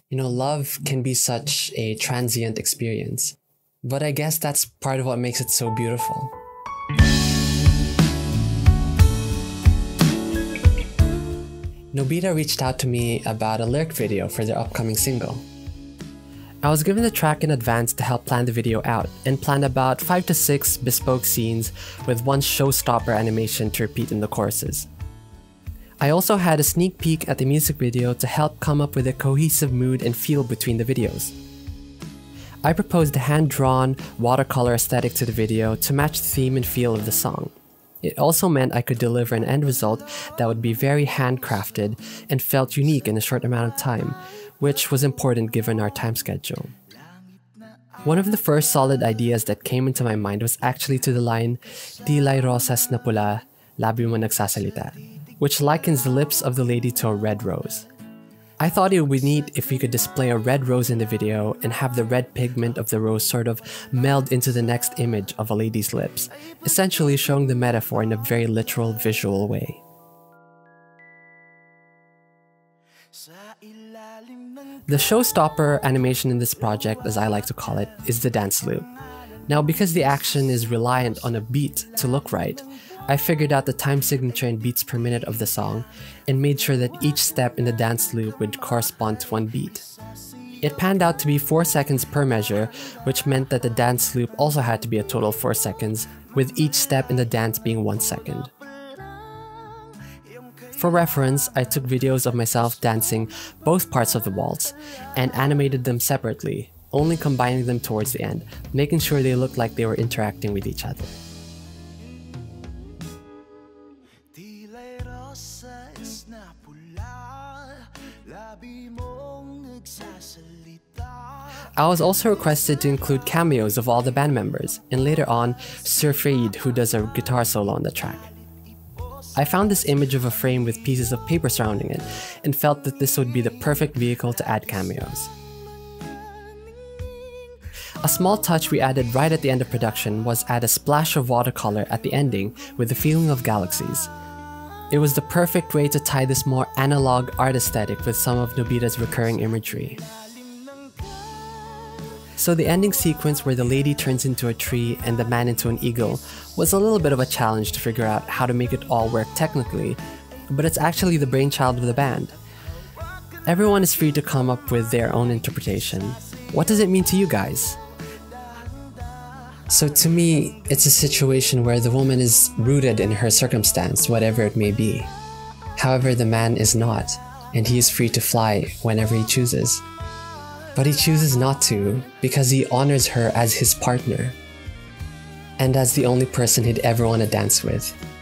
Love can be such a transient experience, but I guess that's part of what makes it so beautiful. Nobita reached out to me about a lyric video for their upcoming single. I was given the track in advance to help plan the video out, and planned about 5 to 6 bespoke scenes with one showstopper animation to repeat in the choruses. I also had a sneak peek at the music video to help come up with a cohesive mood and feel between the videos. I proposed a hand-drawn, watercolor aesthetic to the video to match the theme and feel of the song. It also meant I could deliver an end result that would be very handcrafted and felt unique in a short amount of time, which was important given our time schedule. One of the first solid ideas that came into my mind was actually to the line, "Tila'y rosas na pula, labi mo nagsasalita," which likens the lips of the lady to a red rose. I thought it would be neat if we could display a red rose in the video and have the red pigment of the rose sort of meld into the next image of a lady's lips, essentially showing the metaphor in a very literal visual way. The showstopper animation in this project, as I like to call it, is the dance loop. Now, because the action is reliant on a beat to look right, I figured out the time signature in beats per minute of the song and made sure that each step in the dance loop would correspond to one beat. It panned out to be 4 seconds per measure, which meant that the dance loop also had to be a total of 4 seconds, with each step in the dance being 1 second. For reference, I took videos of myself dancing both parts of the waltz and animated them separately, only combining them towards the end, making sure they looked like they were interacting with each other. I was also requested to include cameos of all the band members, and later on, Sir Freid, who does a guitar solo on the track. I found this image of a frame with pieces of paper surrounding it, and felt that this would be the perfect vehicle to add cameos. A small touch we added right at the end of production was add a splash of watercolor at the ending with the feeling of galaxies. It was the perfect way to tie this more analog art aesthetic with some of Nobita's recurring imagery. So the ending sequence where the lady turns into a tree and the man into an eagle was a little bit of a challenge to figure out how to make it all work technically, but it's actually the brainchild of the band. Everyone is free to come up with their own interpretation. What does it mean to you guys? So to me, it's a situation where the woman is rooted in her circumstance, whatever it may be. However, the man is not, and he is free to fly whenever he chooses. But he chooses not to because he honors her as his partner and as the only person he'd ever want to dance with.